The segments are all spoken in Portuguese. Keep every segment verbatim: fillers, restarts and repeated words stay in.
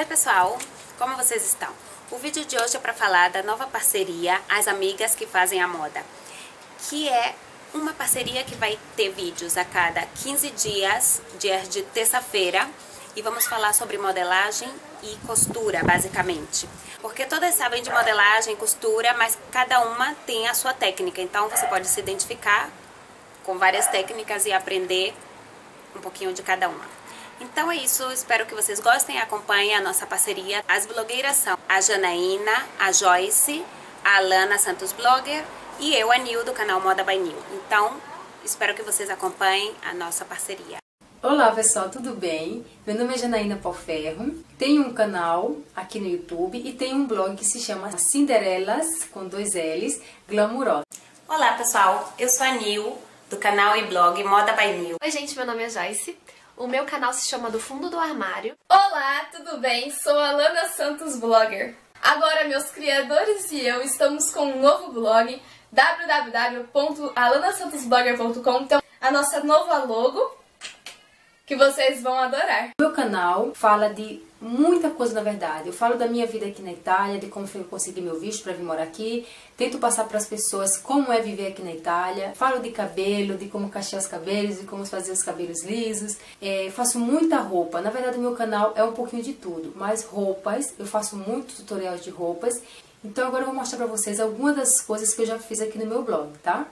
Oi pessoal, como vocês estão? O vídeo de hoje é para falar da nova parceria As Amigas que Fazem a Moda, que é uma parceria que vai ter vídeos a cada quinze dias, dias de terça-feira, e vamos falar sobre modelagem e costura, basicamente. Porque todas sabem de modelagem, costura, mas cada uma tem a sua técnica, então você pode se identificar com várias técnicas e aprender um pouquinho de cada uma. Então é isso, espero que vocês gostem e acompanhem a nossa parceria. As blogueiras são a Janaína, a Joyce, a Alana Santos Blogger e eu, a Nil, do canal Moda by Nil. Então, espero que vocês acompanhem a nossa parceria. Olá pessoal, tudo bem? Meu nome é Janaína Porferro, tenho um canal aqui no YouTube e tenho um blog que se chama Cinderelas, com dois L's, Glamurosa. Olá pessoal, eu sou a Nil, do canal e blog Moda by Nil. Oi gente, meu nome é Joyce. O meu canal se chama Do Fundo do Armário. Olá, tudo bem? Sou a Alana Santos Blogger. Agora meus criadores e eu estamos com um novo blog, w w w ponto alana santos blogger ponto com. Então, a nossa nova logo, que vocês vão adorar. Meu canal fala de muita coisa, na verdade. Eu falo da minha vida aqui na Itália, de como eu consegui meu visto para vir morar aqui. Tento passar para as pessoas como é viver aqui na Itália. Falo de cabelo, de como cachear os cabelos, de como fazer os cabelos lisos. É, faço muita roupa. Na verdade, o meu canal é um pouquinho de tudo. Mas roupas, eu faço muito tutorial de roupas. Então agora eu vou mostrar para vocês algumas das coisas que eu já fiz aqui no meu blog, tá?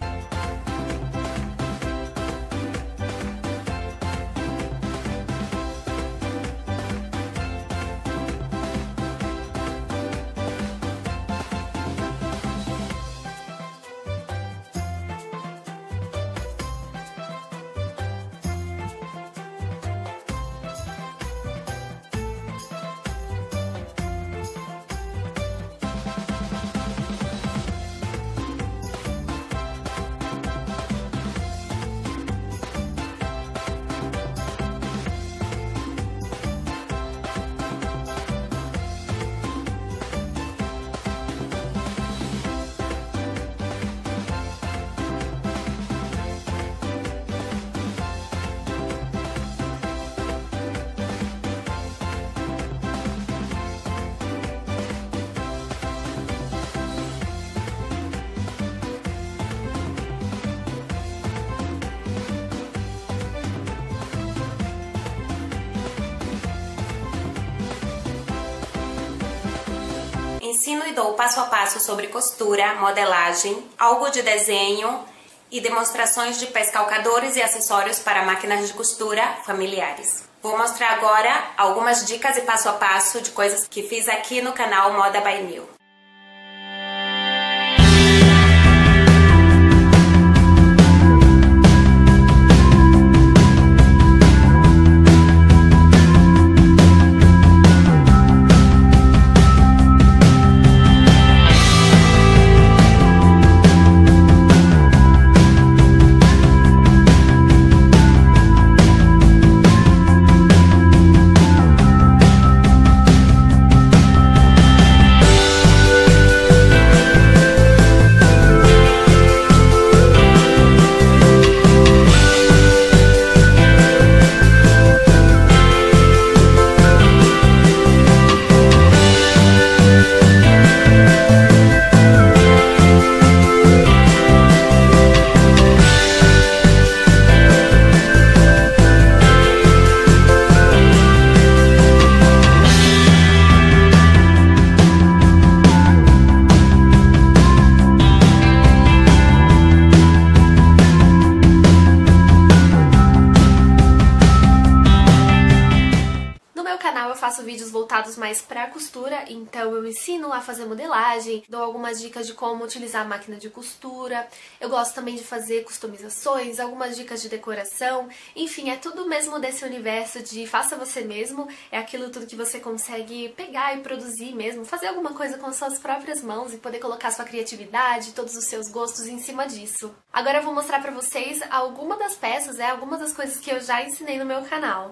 Ensino e dou passo a passo sobre costura, modelagem, algo de desenho e demonstrações de pés calcadores e acessórios para máquinas de costura familiares. Vou mostrar agora algumas dicas e passo a passo de coisas que fiz aqui no canal Moda by Nil. Faço vídeos voltados mais pra costura, então eu ensino a fazer modelagem, dou algumas dicas de como utilizar a máquina de costura, eu gosto também de fazer customizações, algumas dicas de decoração, enfim, é tudo mesmo desse universo de faça você mesmo, é aquilo tudo que você consegue pegar e produzir mesmo, fazer alguma coisa com suas próprias mãos e poder colocar sua criatividade, todos os seus gostos em cima disso. Agora eu vou mostrar pra vocês algumas das peças, é, algumas das coisas que eu já ensinei no meu canal.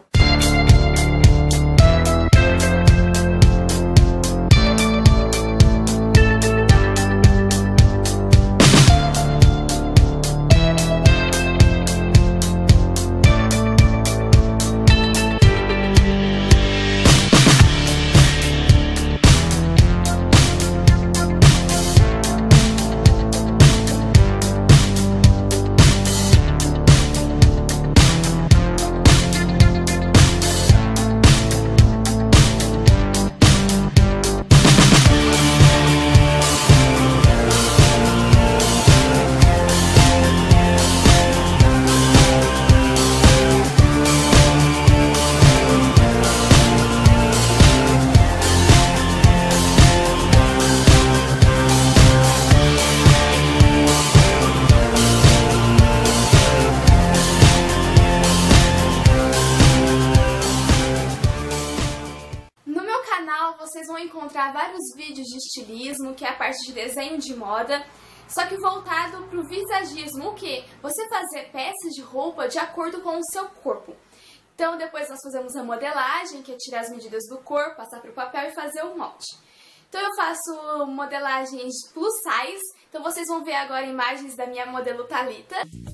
canal vocês vão encontrar vários vídeos de estilismo, que é a parte de desenho de moda, só que voltado para o visagismo, o que? Você fazer peças de roupa de acordo com o seu corpo. Então depois nós fazemos a modelagem, que é tirar as medidas do corpo, passar para o papel e fazer o molde. Então eu faço modelagens plus size, então vocês vão ver agora imagens da minha modelo Thalita.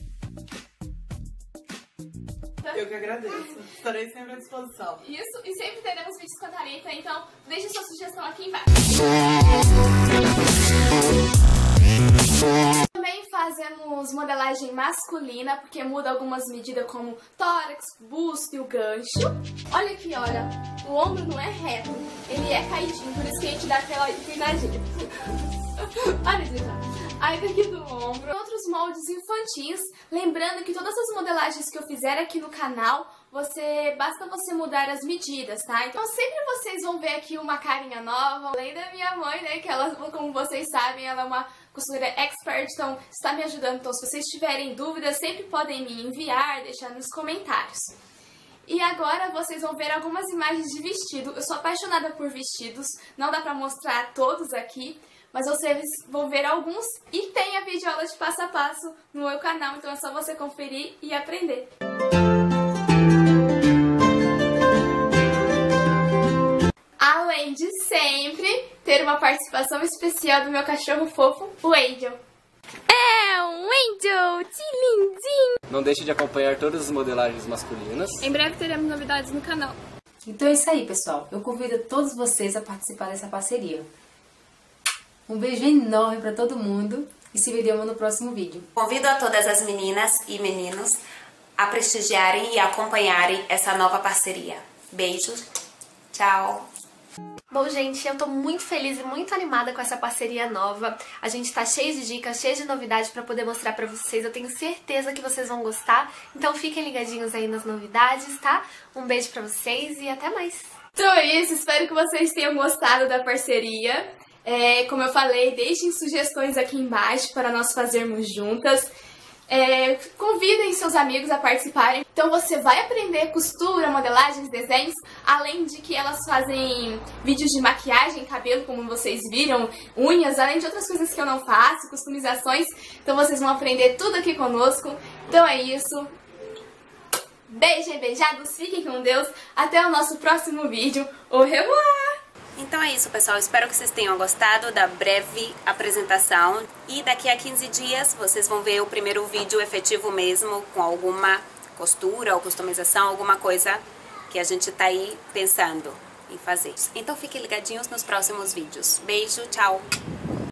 Eu que agradeço. Estarei sempre à disposição. Isso, e sempre teremos vídeos com a Thalita, então deixe sua sugestão aqui embaixo. Também fazemos modelagem masculina, porque muda algumas medidas como tórax, busto e o gancho. Olha aqui, olha, o ombro não é reto, ele é caidinho, por isso que a gente dá aquela inclinadinha. Olha, gente, aí daqui do ombro. Outros moldes infantis, lembrando que todas as modelagens que eu fizer aqui no canal, você basta você mudar as medidas, tá? Então sempre vocês vão ver aqui uma carinha nova, além da minha mãe, né, que ela, como vocês sabem, ela é uma costureira expert, então está me ajudando. Então se vocês tiverem dúvidas, sempre podem me enviar, deixar nos comentários. E agora vocês vão ver algumas imagens de vestido. Eu sou apaixonada por vestidos, não dá pra mostrar todos aqui, mas vocês vão ver alguns e tem a videoaula de passo a passo no meu canal, então é só você conferir e aprender. Além de sempre ter uma participação especial do meu cachorro fofo, o Angel. É um Angel, que lindinho! Não deixe de acompanhar todas as modelagens masculinas. Em breve teremos novidades no canal. Então é isso aí, pessoal. Eu convido todos vocês a participar dessa parceria. Um beijo enorme para todo mundo e se vemos no próximo vídeo. Convido a todas as meninas e meninos a prestigiarem e acompanharem essa nova parceria. Beijos, tchau! Bom, gente, eu tô muito feliz e muito animada com essa parceria nova. A gente tá cheio de dicas, cheio de novidades pra poder mostrar pra vocês. Eu tenho certeza que vocês vão gostar. Então fiquem ligadinhos aí nas novidades, tá? Um beijo pra vocês e até mais! Então é isso, espero que vocês tenham gostado da parceria. É, como eu falei, deixem sugestões aqui embaixo para nós fazermos juntas. É, convidem seus amigos a participarem. Então você vai aprender costura, modelagens, desenhos, além de que elas fazem vídeos de maquiagem, cabelo, como vocês viram, unhas, além de outras coisas que eu não faço, customizações. Então vocês vão aprender tudo aqui conosco. Então é isso. Beijo e beijados, fiquem com Deus. Até o nosso próximo vídeo. Au revoir! Então é isso, pessoal. Espero que vocês tenham gostado da breve apresentação. E daqui a quinze dias vocês vão ver o primeiro vídeo efetivo mesmo, com alguma costura ou customização, alguma coisa que a gente tá aí pensando em fazer. Então fiquem ligadinhos nos próximos vídeos. Beijo, tchau!